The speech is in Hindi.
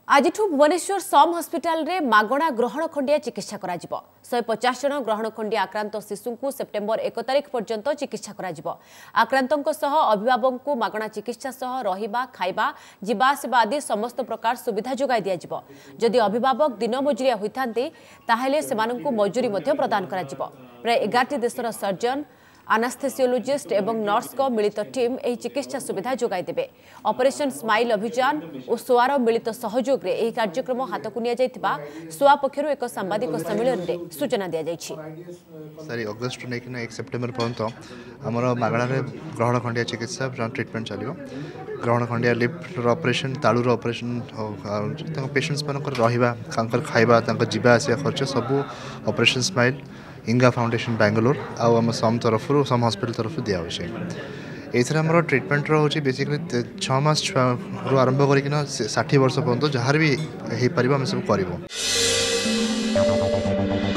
आज भुवनेश्वर सम हस्पिटाल रे मागणा ग्रहण खंडिया चिकित्सा करा 150 जन ग्रहण खंडिया आक्रांत शिशु को सेप्टेम्बर 1 तारिख पर्यंत चिकित्सा करा आक्रांतों सह अभिभावक को मागणा चिकित्सा सह रहिबा खाइबा जीवा आसिबा आदि समस्त प्रकार सुविधा जोगाई दिया जदि अभिभावक दिन मजुरिया होइथांते ताहेले सेमानंकु मजूरी मध्य प्रदान करा प्राय 11 देशर सर्जन आनास्थेसियोलॉजिस्ट एवं नर्स को मिलित टीम एही चिकित्सा सुविधा जोगाई देबे। ऑपरेशन स्माइल अभियान और सोआर मिलित सहयोग रे एही कार्यक्रम हाथ को निया जायतिबा सोआ पक्षरु एक सांबादिक सम्मेलन रे सूचना दिया जायछि। सरी अगस्त ने 1 सेप्टेम्बर पर्यंत हमर मागणा रे ग्रहण खंडिया चिकित्सा ट्रीटमेंट चलियो। ग्रहण खंडिया लिफ्ट ऑपरेशन तालुर ऑपरेशन पेशेंट्स मानकर रहिबा कांकर खाइबा तांकर जीवा आसिया खर्च सब ऑपरेशन स्माइल इंगा फाउंडेशन बेंगलोर आम सम तरफ सम हॉस्पिटल तरफ दिया ये आम ट्रिटमेंट रोचे बेसिकली 6 मास छुआ आरंभ कर 60 वर्ष पर्यंत जहाँ भी हो पार आम सब कर।